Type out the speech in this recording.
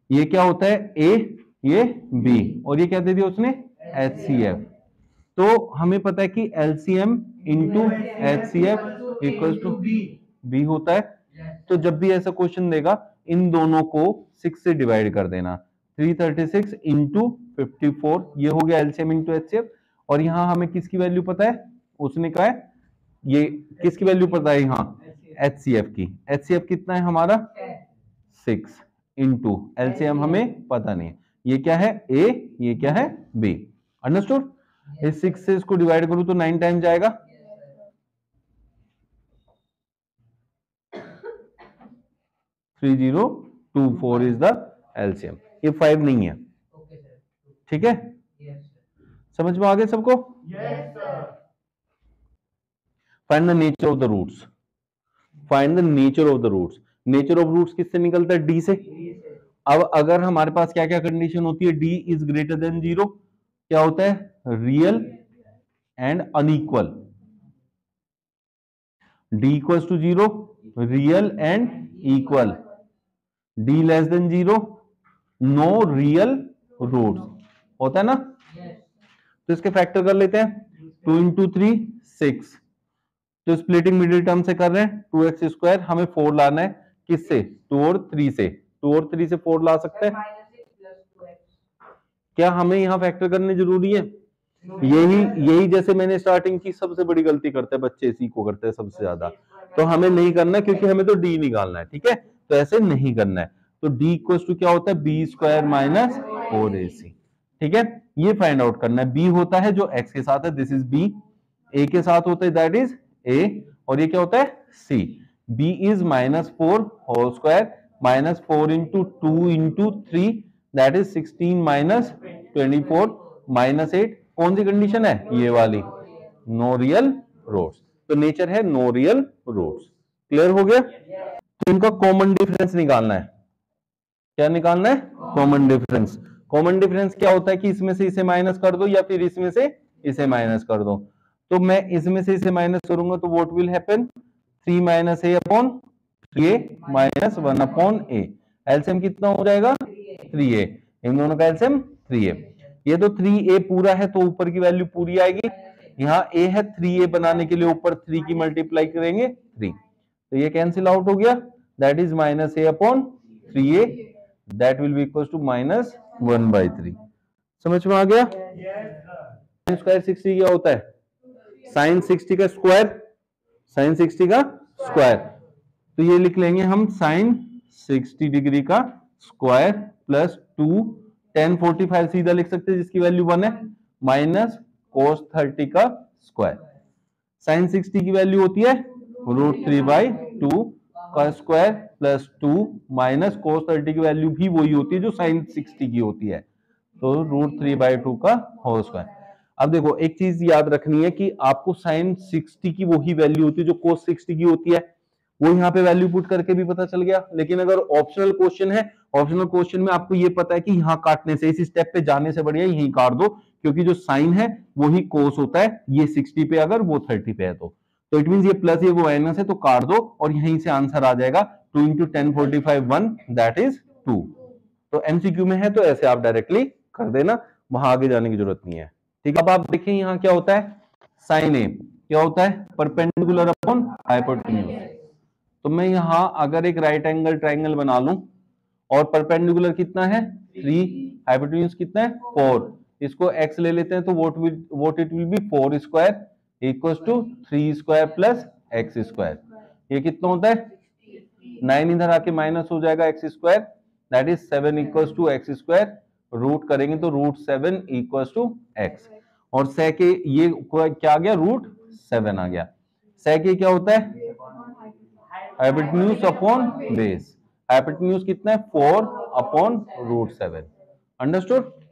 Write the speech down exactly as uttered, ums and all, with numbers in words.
ये क्या होता है ए, ये बी, और ये क्या दे दिया उसने एच सी एफ। तो हमें पता है कि LCM into H C F equal to b होता है। तो जब भी ऐसा क्वेश्चन देगा इन दोनों को सिक्स से डिवाइड कर देना, three thirty six into fifty four, ये हो गया LCM into H C F. और यहाँ हमें किसकी वैल्यू पता है, उसने कहा है ये किसकी वैल्यू पता है, यहाँ एच सी एफ की। एच सी एफ कितना है हमारा सिक्स इंटू एलसीएम हमें पता नहीं है, ये क्या है ए, ये क्या है बी। अंडरस्टूड? इस सिक्स से इसको डिवाइड करूं तो नाइन टाइम जाएगा, three zero two four is the LCM. ये फाइव नहीं है, ठीक है? समझ में आ गया सबको? Find the nature of the roots. Find the nature of the roots. Nature of roots किससे निकलता है, डी से। अब अगर हमारे पास क्या क्या कंडीशन होती है, D is greater than zero, क्या होता है real and unequal. D equals to zero, real and equal. D less than zero, no real roots, होता है ना? तो इसके फैक्टर कर लेते हैं, टू इंटू थ्री सिक्स, तो स्प्लिटिंग मिडिल टर्म से कर रहे हैं, टू एक्स स्क्वायर। हमें फोर लाना है, किससे, टू और थ्री से। टू और थ्री से फोर ला सकते हैं, क्या हमें यहाँ फैक्टर करने जरूरी है? यही यही जैसे मैंने स्टार्टिंग की सबसे बड़ी गलती करते हैं बच्चे, इसी को करते हैं सबसे ज्यादा। तो हमें नहीं करना क्योंकि हमें तो डी निकालना है, ठीक है? तो ऐसे नहीं करना है। तो डी इक्वल टू क्या होता है, b square minus four a c, ठीक है? ये फाइंड आउट करना है। बी होता है जो एक्स के साथ है, दिस इज बी। ए के साथ होता है दैट इज ए, और ये क्या होता है c. B is minus four whole square, minus four into two into three that is sixteen minus twenty four minus eight. कौन सी कंडीशन है, ये वाली, नो रियल रूट्स। तो नेचर है नो रियल रूट्स। क्लियर हो गया? तो इनका कॉमन डिफरेंस निकालना है। क्या निकालना है, कॉमन डिफरेंस। कॉमन डिफरेंस क्या होता है कि इसमें से इसे माइनस कर दो या फिर इसमें से इसे माइनस कर दो। तो मैं इसमें से इसे माइनस करूंगा तो what will happen, three minus a upon three a minus one upon a. LCM कितना हो जाएगा, थ्री ए। इन दोनों का एलसीएम थ्री ए। ये तो थ्री ए पूरा है तो ऊपर की वैल्यू पूरी आएगी। यहाँ ए है, थ्री ए बनाने के लिए ऊपर थ्री की मल्टीप्लाई करेंगे थ्री, तो ये कैंसिल आउट हो गया, that is minus a upon three a, that will be equal to minus one by three. समझ में आ गया? स्क्वायर सिक्सटी क्या होता है, साइन सिक्सटी का स्क्वायर, साइन सिक्सटी का स्क्वायर। तो ये लिख लेंगे हम साइन सिक्सटी डिग्री का square plus two, tan forty five सीधा लिख सकते हैं जिसकी वैल्यू वन है, माइनस कोस थर्टी का स्क्वायर। साइन सिक्सटी की वैल्यू होती है रूट थ्री बाई टू का square plus two, minus cos thirty की वैल्यू भी वही होती है जो साइन सिक्सटी की होती है, तो रूट थ्री बाई टू का होल स्क्वायर। अब देखो एक चीज याद रखनी है कि आपको साइन सिक्सटी की वही वैल्यू होती है जो कोस सिक्सटी की होती है, वो यहाँ पे वैल्यू पुट करके भी पता चल गया। लेकिन अगर ऑप्शनल क्वेश्चन है, ऑप्शनल क्वेश्चन में आपको ये पता है कि यहाँ काटने से, इस स्टेप पे जाने से बढ़िया यहीं काट दो, क्योंकि जो साइन है वही कोस होता है, ये सिक्सटी पे अगर वो थर्टी पे है तो तो इट मीन ये प्लस ये वो माइनस है तो काट दो और यहीं से आंसर आ जाएगा two into tan forty five one that is two. तो एमसीक्यू में है तो ऐसे आप डायरेक्टली कर देना, वहां आगे जाने की जरूरत नहीं है, ठीक है? अब आप देखिए यहाँ क्या होता है, साइन ए क्या होता है, परपेंडिकुलर अपॉन हाइपोटेन्यूज। तो मैं यहां अगर एक राइट एंगल ट्राइंगल बना लूं और परपेंडिकुलर कितना है थ्री, हाइपोटेन्यूज कितना है फोर, इसको x ले लेते हैं तो what will what it will be four square equals to three square plus x square. ये कितना होता है, नाइन इधर आके माइनस हो जाएगा x square, that is seven equals to x square, root करेंगे तो root seven equals to x, और sec ए ये क्या आ गया, रूट सेवन आ गया। sec ए क्या होता है, हाइपोटेन्यूज अपॉन बेस। हाइपोटेन्यूज कितना है, four upon root seven. Understood?